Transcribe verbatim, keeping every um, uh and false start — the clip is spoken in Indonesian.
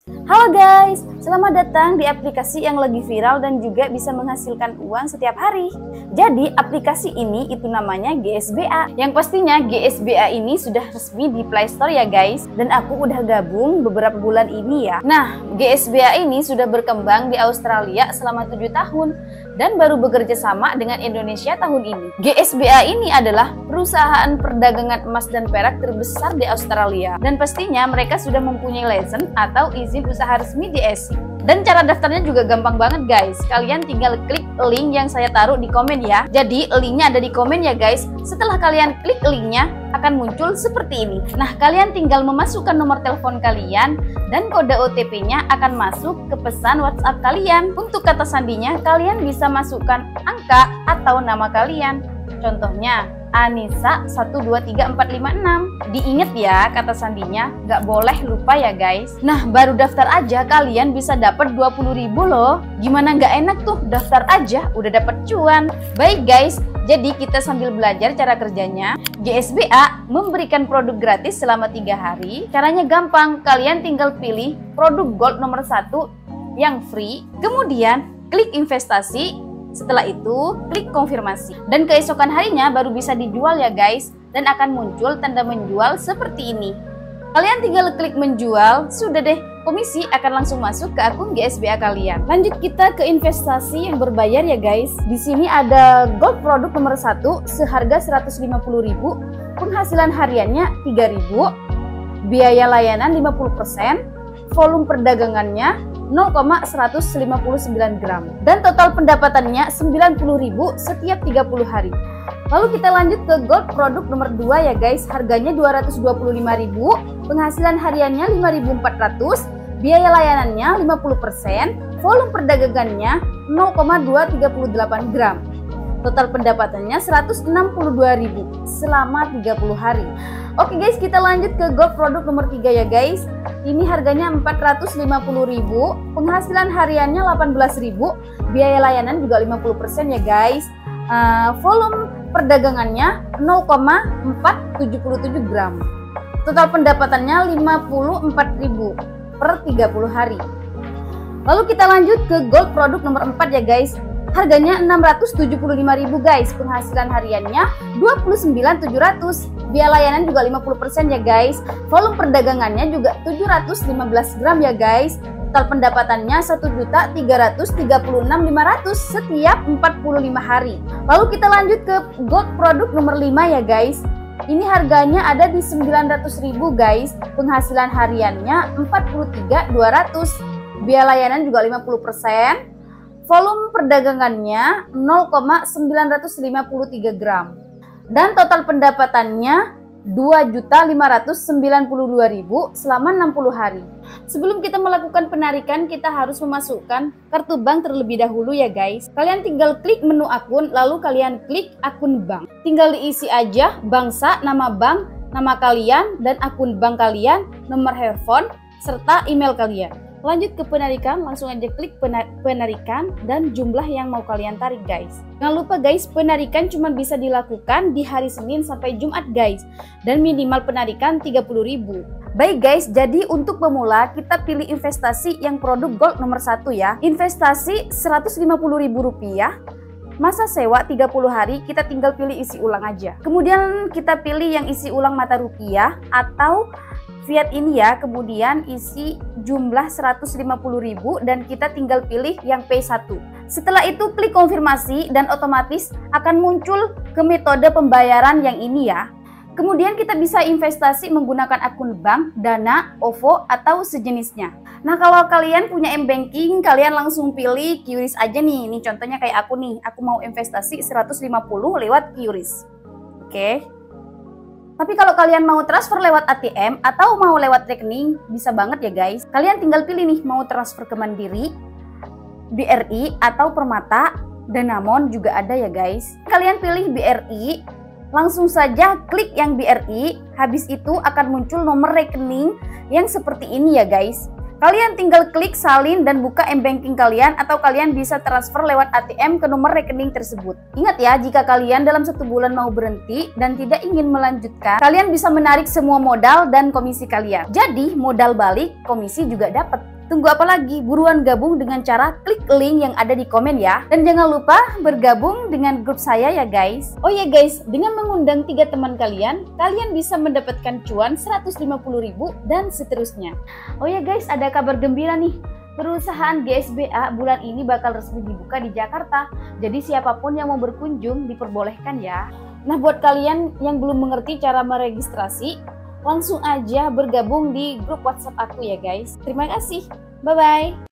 Halo guys, selamat datang di aplikasi yang lagi viral dan juga bisa menghasilkan uang setiap hari. Jadi aplikasi ini itu namanya G S B A. Yang pastinya G S B A ini sudah resmi di Play Store ya guys. Dan aku udah gabung beberapa bulan ini ya. Nah, G S B A ini sudah berkembang di Australia selama tujuh tahun dan baru bekerja sama dengan Indonesia tahun ini. G S B A ini adalah perusahaan perdagangan emas dan perak terbesar di Australia. Dan pastinya mereka sudah mempunyai lisensi atau izin usaha resmi di A S I. Dan cara daftarnya juga gampang banget guys. Kalian tinggal klik link yang saya taruh di komen ya. Jadi linknya ada di komen ya guys. Setelah kalian klik linknya akan muncul seperti ini. Nah, kalian tinggal memasukkan nomor telepon kalian dan kode O T P-nya akan masuk ke pesan WhatsApp kalian. Untuk kata sandinya kalian bisa masukkan angka atau nama kalian. Contohnya Anissa satu dua tiga empat lima enam. Diingat ya kata sandinya, nggak boleh lupa ya guys. Nah, baru daftar aja kalian bisa dapat dua puluh ribu loh. Gimana nggak enak tuh, daftar aja udah dapat cuan. Baik guys, jadi kita sambil belajar cara kerjanya. G S B A memberikan produk gratis selama tiga hari. Caranya gampang, kalian tinggal pilih produk gold nomor satu yang free. Kemudian klik investasi. Setelah itu, klik konfirmasi. Dan keesokan harinya baru bisa dijual ya guys. Dan akan muncul tanda menjual seperti ini. Kalian tinggal klik menjual, sudah deh. Komisi akan langsung masuk ke akun G S B A kalian. Lanjut kita ke investasi yang berbayar ya guys. Di sini ada gold produk nomor satu seharga seratus lima puluh ribu. Penghasilan hariannya tiga ribu. Biaya layanan lima puluh persen. Volume perdagangannya nol koma seratus lima puluh sembilan gram dan total pendapatannya sembilan puluh ribu setiap tiga puluh hari. Lalu kita lanjut ke gold produk nomor dua ya guys, harganya dua ratus dua puluh lima ribu, penghasilan hariannya lima ribu empat ratus, biaya layanannya lima puluh persen, volume perdagangannya nol koma dua tiga delapan gram. Total pendapatannya seratus enam puluh dua ribu selama tiga puluh hari. Oke guys, kita lanjut ke gold produk nomor tiga ya guys. Ini harganya empat ratus lima puluh ribu, penghasilan hariannya delapan belas ribu, biaya layanan juga lima puluh persen ya guys. Uh, volume perdagangannya nol koma empat tujuh tujuh gram. Total pendapatannya lima puluh empat ribu per tiga puluh hari. Lalu kita lanjut ke gold produk nomor empat ya guys. Harganya enam ratus tujuh puluh lima ribu guys, penghasilan hariannya dua puluh sembilan ribu tujuh ratus, biaya layanan juga lima puluh persen ya guys. Volume perdagangannya juga tujuh ratus lima belas gram ya guys. Total pendapatannya satu juta tiga ratus tiga puluh enam ribu lima ratus setiap empat puluh lima hari. Lalu kita lanjut ke gold produk nomor lima ya guys. Ini harganya ada di sembilan ratus ribu guys, penghasilan hariannya empat puluh tiga ribu dua ratus, biaya layanan juga lima puluh persen. Volume perdagangannya nol koma sembilan lima tiga gram dan total pendapatannya dua juta lima ratus sembilan puluh dua ribu selama enam puluh hari. Sebelum kita melakukan penarikan, kita harus memasukkan kartu bank terlebih dahulu ya guys. Kalian tinggal klik menu akun, lalu kalian klik akun bank. Tinggal diisi aja bangsa, nama bank, nama kalian, dan akun bank kalian, nomor handphone, serta email kalian. Lanjut ke penarikan, langsung aja klik penarikan dan jumlah yang mau kalian tarik guys. Jangan lupa guys, penarikan cuma bisa dilakukan di hari Senin sampai Jumat guys. Dan minimal penarikan tiga puluh ribu. Baik guys, jadi untuk pemula kita pilih investasi yang produk gold nomor satu ya. Investasi seratus lima puluh ribu rupiah. Masa sewa tiga puluh hari, kita tinggal pilih isi ulang aja. Kemudian kita pilih yang isi ulang mata rupiah atau fiat ini ya, kemudian isi jumlah seratus lima puluh ribu dan kita tinggal pilih yang P satu. Setelah itu klik konfirmasi dan otomatis akan muncul ke metode pembayaran yang ini ya. Kemudian kita bisa investasi menggunakan akun bank, Dana, O V O, atau sejenisnya. Nah, kalau kalian punya m-banking, kalian langsung pilih QRIS aja nih. Ini contohnya kayak aku nih, aku mau investasi seratus lima puluh lewat QRIS. Oke. Tapi kalau kalian mau transfer lewat A T M atau mau lewat rekening, bisa banget ya guys. Kalian tinggal pilih nih, mau transfer ke Mandiri, B R I, atau Permata, Danamon juga ada ya guys. Kalian pilih B R I, langsung saja klik yang B R I, habis itu akan muncul nomor rekening yang seperti ini ya guys. Kalian tinggal klik salin dan buka m-banking kalian atau kalian bisa transfer lewat A T M ke nomor rekening tersebut. Ingat ya, jika kalian dalam satu bulan mau berhenti dan tidak ingin melanjutkan, kalian bisa menarik semua modal dan komisi kalian. Jadi modal balik, komisi juga dapat. Tunggu apa lagi? Buruan gabung dengan cara klik link yang ada di komen ya. Dan jangan lupa bergabung dengan grup saya ya guys. Oh ya guys, dengan mengundang tiga teman kalian, kalian bisa mendapatkan cuan seratus lima puluh ribu dan seterusnya. Oh ya guys, ada kabar gembira nih. Perusahaan G S B A bulan ini bakal resmi dibuka di Jakarta. Jadi siapapun yang mau berkunjung diperbolehkan ya. Nah, buat kalian yang belum mengerti cara meregistrasi, langsung aja bergabung di grup WhatsApp aku ya guys. Terima kasih. Bye-bye.